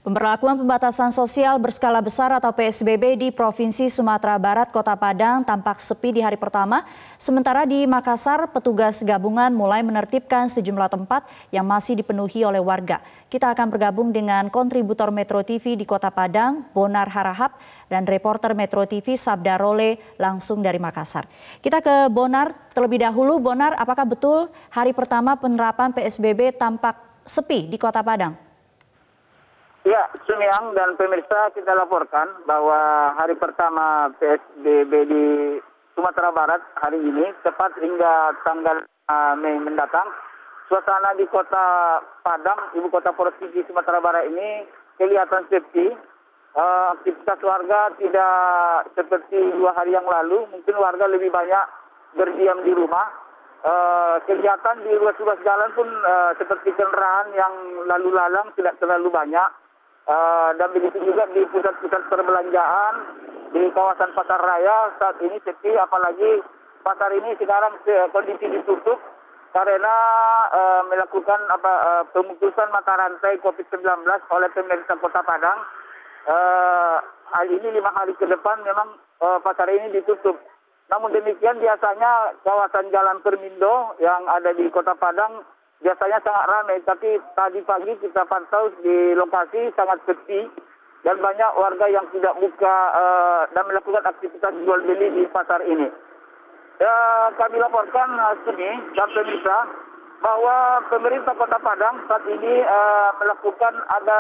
Pemberlakuan pembatasan sosial berskala besar atau PSBB di Provinsi Sumatera Barat, Kota Padang tampak sepi di hari pertama. Sementara di Makassar, petugas gabungan mulai menertibkan sejumlah tempat yang masih dipenuhi oleh warga. Kita akan bergabung dengan kontributor Metro TV di Kota Padang, Bonar Harahap, dan reporter Metro TV Sabda Role langsung dari Makassar. Kita ke Bonar terlebih dahulu. Bonar, apakah betul hari pertama penerapan PSBB tampak sepi di Kota Padang? Ya, Sumiang dan pemirsa, kita laporkan bahwa hari pertama PSBB di Sumatera Barat hari ini, tepat hingga tanggal Mei mendatang, suasana di Kota Padang, ibu kota Provinsi Sumatera Barat ini kelihatan sepi. Aktivitas warga tidak seperti 2 hari yang lalu, mungkin warga lebih banyak berdiam di rumah. Kegiatan di ruas-ruas jalan pun seperti kendaraan yang lalu lalang tidak terlalu banyak. Dan begitu juga di pusat-pusat perbelanjaan di kawasan pasar raya saat ini sepi, apalagi pasar ini sekarang kondisi ditutup karena melakukan pemutusan mata rantai COVID-19 oleh pemerintah Kota Padang. Hal ini 5 hari ke depan memang pasar ini ditutup. Namun demikian biasanya kawasan Jalan Permindo yang ada di Kota Padang biasanya sangat ramai, tapi tadi pagi kita pantau di lokasi sangat sepi dan banyak warga yang tidak buka dan melakukan aktivitas jual beli di pasar ini. Kami laporkan Sumi dan pemirsa bahwa pemerintah Kota Padang saat ini melakukan ada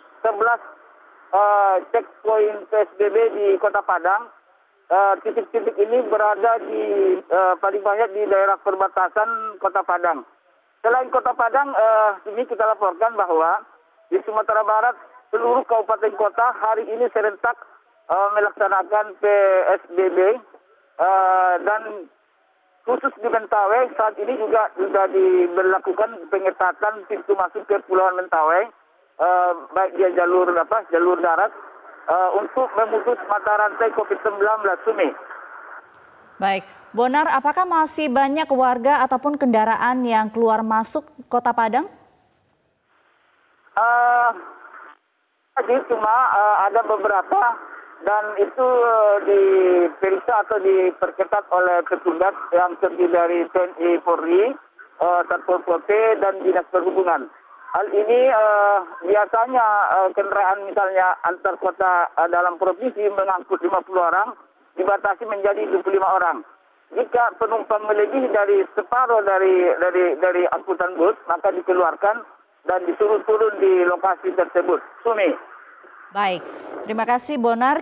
11 checkpoint PSBB di Kota Padang. Titik-titik ini berada di paling banyak di daerah perbatasan Kota Padang. Selain Kota Padang, ini kita laporkan bahwa di Sumatera Barat seluruh kabupaten kota hari ini serentak melaksanakan PSBB dan khusus di Mentawai saat ini juga sudah diberlakukan pengetatan pintu masuk ke Pulauan Mentawai, baik dia jalur darat untuk memutus mata rantai COVID-19, Sumi. Baik, Bonar, apakah masih banyak warga ataupun kendaraan yang keluar masuk Kota Padang? Cuma ada beberapa dan itu diperiksa atau diperketat oleh petugas yang terdiri dari TNI Polri, Satpol PP dan Dinas Perhubungan. Hal ini biasanya kendaraan misalnya antar kota dalam provinsi mengangkut 50 orang dibatasi menjadi 25 orang. Jika penumpang melebihi dari separuh dari angkutan bus, maka dikeluarkan dan disuruh turun di lokasi tersebut. Sumi. Baik, terima kasih Bonar.